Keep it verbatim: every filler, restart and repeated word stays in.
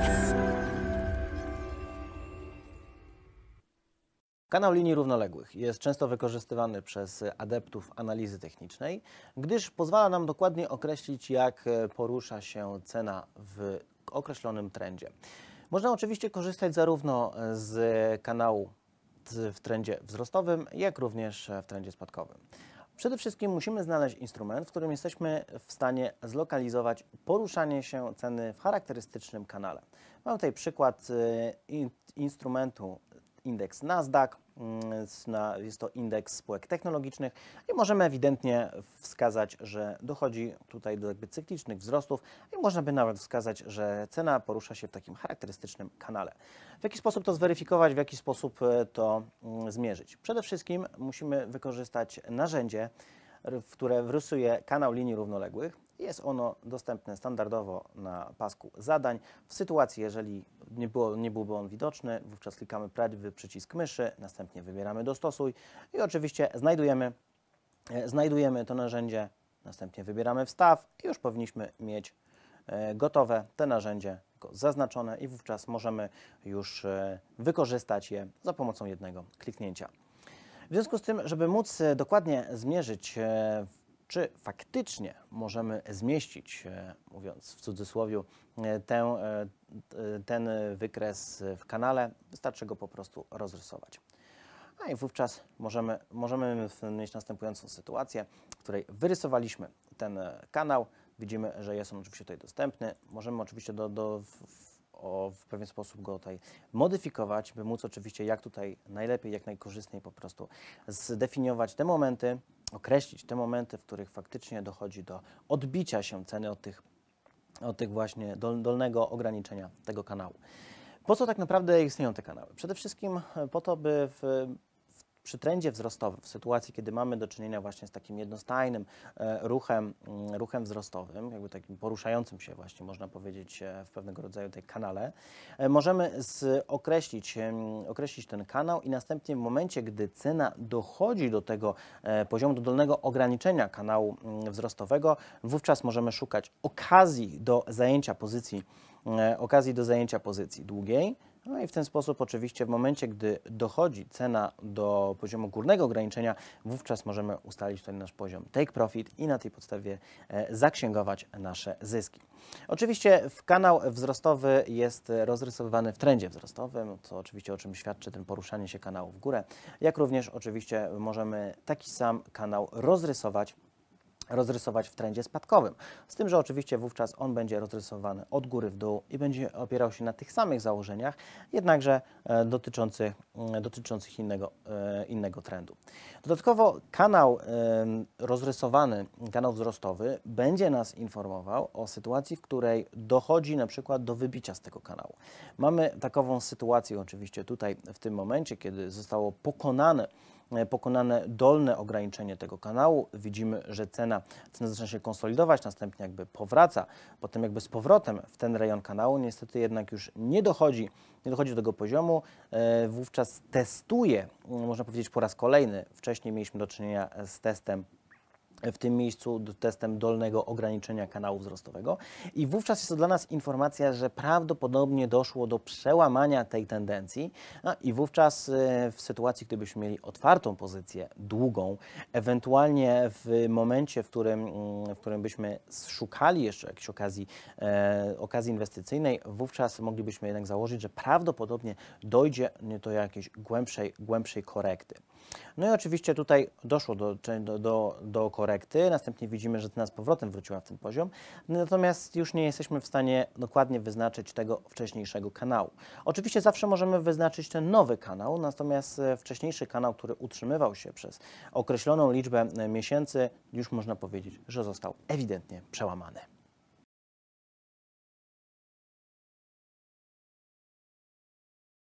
Kanał linii równoległych jest często wykorzystywany przez adeptów analizy technicznej, gdyż pozwala nam dokładnie określić, jak porusza się cena w określonym trendzie. Można oczywiście korzystać zarówno z kanału w trendzie wzrostowym, jak również w trendzie spadkowym. Przede wszystkim musimy znaleźć instrument, w którym jesteśmy w stanie zlokalizować poruszanie się ceny w charakterystycznym kanale. Mam tutaj przykład instrumentu indeks Nasdaq, jest to indeks spółek technologicznych i możemy ewidentnie wskazać, że dochodzi tutaj do jakby cyklicznych wzrostów i można by nawet wskazać, że cena porusza się w takim charakterystycznym kanale. W jaki sposób to zweryfikować, w jaki sposób to zmierzyć? Przede wszystkim musimy wykorzystać narzędzie, które rysuje kanał linii równoległych. Jest ono dostępne standardowo na pasku zadań. W sytuacji, jeżeli nie, było, nie byłby on widoczny, wówczas klikamy prawy przycisk myszy, następnie wybieramy dostosuj i oczywiście znajdujemy, znajdujemy to narzędzie, następnie wybieramy wstaw i już powinniśmy mieć gotowe te narzędzie zaznaczone i wówczas możemy już wykorzystać je za pomocą jednego kliknięcia. W związku z tym, żeby móc dokładnie zmierzyć, czy faktycznie możemy zmieścić, mówiąc w cudzysłowie, ten, ten wykres w kanale, wystarczy go po prostu rozrysować. A i wówczas możemy, możemy mieć następującą sytuację, w której wyrysowaliśmy ten kanał. Widzimy, że jest on oczywiście tutaj dostępny. Możemy oczywiście do, do, w, o, w pewien sposób go tutaj modyfikować, by móc oczywiście jak tutaj najlepiej, jak najkorzystniej po prostu zdefiniować te momenty, określić te momenty, w których faktycznie dochodzi do odbicia się ceny od tych, od tych właśnie dol, dolnego ograniczenia tego kanału. Po co tak naprawdę istnieją te kanały? Przede wszystkim po to, by w, przy trendzie wzrostowym, w sytuacji, kiedy mamy do czynienia właśnie z takim jednostajnym e, ruchem, m, ruchem wzrostowym, jakby takim poruszającym się właśnie, można powiedzieć, e, w pewnego rodzaju tej kanale, e, możemy z, określić, e, określić ten kanał i następnie w momencie, gdy cena dochodzi do tego e, poziomu, do dolnego ograniczenia kanału m, wzrostowego, wówczas możemy szukać okazji do zajęcia pozycji, e, okazji do zajęcia pozycji długiej. No i w ten sposób oczywiście w momencie, gdy dochodzi cena do poziomu górnego ograniczenia, wówczas możemy ustalić tutaj nasz poziom take profit i na tej podstawie e, zaksięgować nasze zyski. Oczywiście w kanał wzrostowy jest rozrysowywany w trendzie wzrostowym, co oczywiście o czym świadczy ten poruszanie się kanału w górę, jak również oczywiście możemy taki sam kanał rozrysować rozrysować w trendzie spadkowym. Z tym, że oczywiście wówczas on będzie rozrysowany od góry w dół i będzie opierał się na tych samych założeniach, jednakże e, dotyczących, e, dotyczących innego, e, innego trendu. Dodatkowo kanał e, rozrysowany, kanał wzrostowy będzie nas informował o sytuacji, w której dochodzi na przykład do wybicia z tego kanału. Mamy takową sytuację oczywiście tutaj w tym momencie, kiedy zostało pokonane pokonane dolne ograniczenie tego kanału. Widzimy, że cena, cena zaczyna się konsolidować, następnie jakby powraca, potem jakby z powrotem w ten rejon kanału. Niestety jednak już nie dochodzi, nie dochodzi do tego poziomu. E, wówczas testuje, można powiedzieć po raz kolejny, wcześniej mieliśmy do czynienia z testem w tym miejscu testem dolnego ograniczenia kanału wzrostowego i wówczas jest to dla nas informacja, że prawdopodobnie doszło do przełamania tej tendencji, no i wówczas w sytuacji, gdybyśmy mieli otwartą pozycję długą, ewentualnie w momencie, w którym, w którym byśmy szukali jeszcze jakiejś okazji, e, okazji inwestycyjnej, wówczas moglibyśmy jednak założyć, że prawdopodobnie dojdzie do jakiejś głębszej, głębszej korekty. No i oczywiście tutaj doszło do, do, do, do korekty, następnie widzimy, że cena z powrotem wróciła w ten poziom, natomiast już nie jesteśmy w stanie dokładnie wyznaczyć tego wcześniejszego kanału. Oczywiście zawsze możemy wyznaczyć ten nowy kanał, natomiast wcześniejszy kanał, który utrzymywał się przez określoną liczbę miesięcy, już można powiedzieć, że został ewidentnie przełamany.